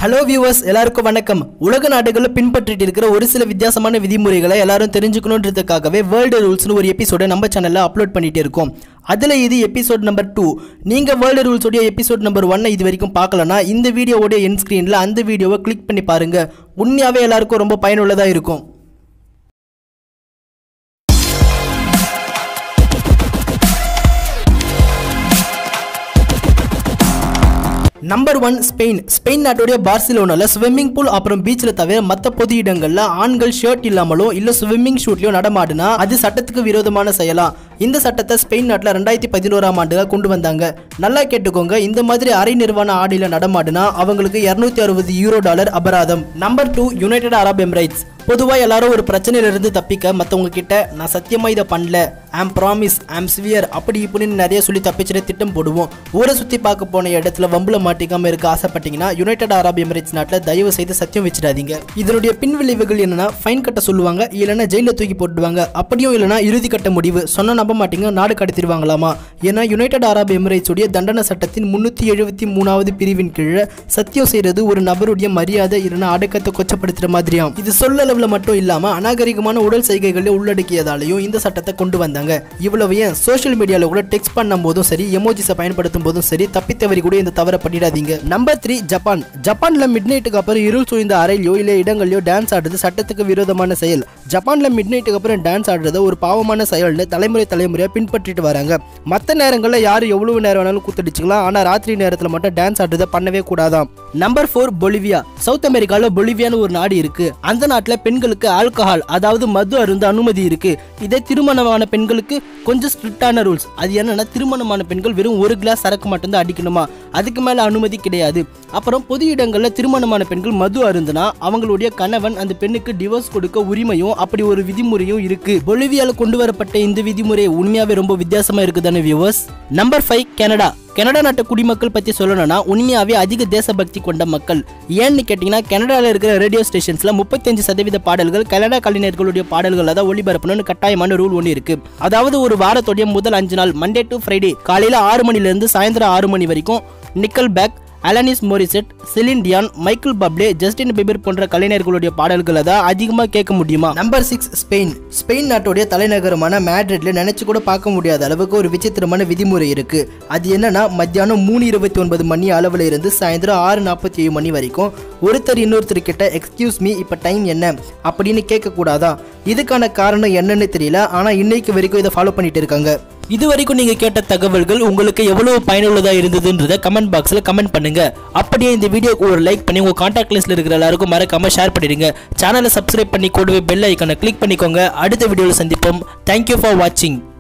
Hello viewers, எல்லாருக்கும் வணக்கம். உலக நாடுகளில் பின்பற்றிட்டு இருக்கிற ஒரு சில வித்தியாசமான விதிமுறைகளை எல்லாரும் தெரிஞ்சுக்கணுன்றதுக்காகவே வேர்ல்டு ரூல்ஸ்னு ஒரு எபிசோட நம்ம சேனலில் அப்லோட் பண்ணிட்டு இருக்கோம். அதில் இது எபிசோட் நம்பர் 2. நீங்கள் வேர்ல்டு ரூல்ஸோடைய எபிசோட் நம்பர் 1 இது வரைக்கும் பார்க்கலன்னா இந்த வீடியோவோடைய என் ஸ்க்ரீனில் அந்த வீடியோவை கிளிக் பண்ணி பாருங்கள். உண்மையாகவே எல்லாருக்கும் ரொம்ப பயனுள்ளதாக இருக்கும். நம்பர் 1 ஸ்பெயின் நாட்டுடைய பார்சிலோனால ஸ்விம்மிங் பூல் அப்புறம் பீச்சில் தவிர மற்ற பொது இடங்கள்ல ஆண்கள் ஷர்ட் இல்லாமலோ இல்ல ஸ்விம்மிங் ஷூட்லயோ நடமாடுனா அது சட்டத்துக்கு விரோதமான செயலா. இந்த சட்டத்தை ஸ்பெயின் நாட்டில் 2011ஆம் ஆண்டுல கொண்டு வந்தாங்க. நல்லா கேட்டுக்கோங்க, இந்த மாதிரி அரை நிர்வாண ஆடையில நடமாடுனா அவங்களுக்கு $260 அபராதம். Number 2 United Arab Emirates. பொதுவாக எல்லாரும் ஒரு பிரச்சனையிலிருந்து தப்பிக்க மற்றவங்க கிட்ட நான் சத்தியமா இதை பண்ணல, ஐம் ப்ராமிஸ், ஐம் ஸ்வியர் அப்படி இப்படின்னு நிறைய சொல்லி தப்பிச்சுட்டு திட்டம் போடுவோம். ஊரை சுற்றி பார்க்க போன இடத்துல வம்புல மாட்டிக்காம இருக்க ஆசைப்பட்டீங்கன்னா யுனைடெட் அரப் எமிரேட்ஸ் நாட்டில் தயவு செய்து சத்தியம் வச்சிடாதீங்க. இதனுடைய பின் விளைவுகள் என்னன்னா ஃபைன் கட்ட சொல்லுவாங்க, இல்லைன்னா ஜெயிலில் தூக்கி போட்டுடுவாங்க. அப்படியும் இல்லைனா இறுதி கட்ட முடிவு சொன்ன நம்ப மாட்டீங்க, நாடு கடத்திடுவாங்களாமா. ஏன்னா யுனைடெட் அரப் எமிரேட்ஸ் உடைய தண்டனை சட்டத்தின் 373வது பிரிவின் கீழே சத்தியம் செய்யறது ஒரு நபருடைய மரியாதை இல்லைன்னா அடக்கத்தை கொச்சப்படுத்துற மாதிரியாம். இது சொல்ல மட்டும் இல்லாம அநாகரிகமான உடல் செய்கைகளை உள்ளடக்கியதாலையும் இந்த சட்டத்தை கொண்டு வந்தாங்க. இவ்வளவு ஏன் சோஷியல் மீடியால கூட டெக்ஸ்ட் பண்ணும் போதும் சரி, எமோஜிஸை பயன்படுத்தும் போதும் சரி, தப்பித்தவரி கூட இந்த தவறை பண்ணிடாதீங்க. நம்பர் 3 ஜப்பான்ல மிட் நைட்டுக்கு அப்புறம் இருள் சூழ்ந்த அறையிலோ இல்ல இடங்களையோ டான்ஸ் ஆடுறது சட்டத்துக்கு விரோதமான செயல். ஜப்பான்ல மிட் நைட்டுக்கு அப்புறம் டான்ஸ் ஆடுறது ஒரு பாவமான செயல்னு தலைமுறையா பின்பற்றிட்டு வராங்க. மற்ற நேரங்களில் யாரு எவ்வளவு நேரம் வேணாலும் கூத்தடிச்சுக்கலாம், ஆனா ராத்திரி நேரத்தில் மட்டும் டான்ஸ் ஆடுறதை பண்ணவே கூடாதாம். Number 4 Bolivia. சவுத் அமெரிக்கால பொலிவியான்னு ஒரு நாடு இருக்கு. அந்த நாட்டில் பெண்களுக்கு ஆல்கஹால் அதாவது மது அருந்த அனுமதி இருக்கு. இதே திருமணமான பெண்களுக்கு கொஞ்சம் ஸ்ட்ரிக்டான ரூல்ஸ். அது என்னன்னா திருமணமான பெண்கள் வெறும் 1 கிளாஸ் சரக்கு மட்டும்தான் அடிக்கணுமா, அதுக்கு மேல அனுமதி கிடையாது. அப்புறம் பொது இடங்கள்ல திருமணமான பெண்கள் மது அருந்தினா அவங்களுடைய கணவன் அந்த பெண்ணுக்கு டிவோர்ஸ் கொடுக்க உரிமையும் அப்படி ஒரு விதிமுறையும் இருக்கு. பொலிவியால கொண்டு வரப்பட்ட இந்த விதிமுறை உண்மையாவே ரொம்ப வித்தியாசமா இருக்குதானே வியூவர்ஸ். நம்பர் 5 கனடா நாட்டு குடிமக்கள் பத்தி சொல்லணும்னா உண்மையாவே அதிக தேசபக்தி கொண்ட மக்கள். ஏன்னு கேட்டீங்கன்னா கனடாவில் இருக்கிற ரேடியோ ஸ்டேஷன்ஸ்ல 35% பாடல்கள் கனடா கலைஞர்களுடைய பாடல்கள் தான் ஒளிபரப்பணும்னு கட்டாயமான ரூல் ஒன்று இருக்கு. அதாவது ஒரு வாரத்துடைய முதல் 5 நாள் மண்டே டு ஃப்ரைடே காலையில 6 மணில இருந்து சாயந்தரம் 6 மணி வரைக்கும் Nickelback, Alanis Morissette, Celine Dion, Michael Buble, Justin Bieber போன்ற கலைஞர்களுடைய பாடல்களை தான் அதிகமாக கேட்க முடியுமா. நம்பர் 6 ஸ்பெயின் நாட்டுடைய தலைநகரமான மேட்ரிட்ல நினைச்சு கூட பார்க்க முடியாத அளவுக்கு ஒரு விசித்திரமான விதிமுறை இருக்கு. அது என்னன்னா மத்தியானம் 3:29 மணி அளவுல இருந்து சாயந்தரம் 6:47 மணி வரைக்கும் ஒருத்தர் இன்னொருத்தர் கிட்ட எக்ஸ்கியூஸ் மீ இப்ப டைம் என்ன அப்படின்னு கேட்க கூடாதா. இதுக்கான காரணம் என்னன்னு தெரியல, ஆனா இன்னைக்கு வரைக்கும் இதை ஃபாலோ பண்ணிட்டு இருக்காங்க. இது வரைக்கும் நீங்க கேட்ட தகவல்கள் உங்களுக்கு எவ்வளவு பயனுள்ளதா இருந்ததுன்றத கமெண்ட் பாக்ஸ்ல கமெண்ட் பண்ணுங்க. அப்படியே இந்த வீடியோக்கு ஒரு லைக் பண்ணி உங்க கான்டாக்ட் லிஸ்ட்ல இருக்கிற எல்லாருக்கும் மறக்காம ஷேர் பண்ணிடுங்க. சேனலை சப்ஸ்கிரைப் பண்ணி கூடவே பெல் ஐகானை கிளிக் பண்ணிக்கோங்க. அடுத்த வீடியோல சந்திப்போம். தேங்க்யூ ஃபார் வாட்சிங்.